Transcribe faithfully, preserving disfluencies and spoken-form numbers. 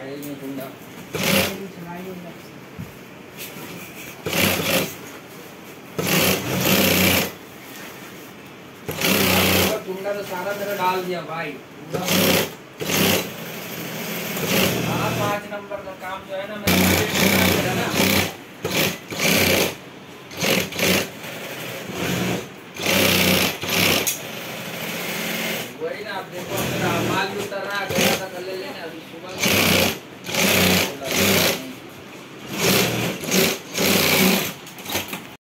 भाई नहीं कुंडा कुंडा तो सारा मेरा डाल दिया भाई। हाँ पाँच नंबर का काम जो है ना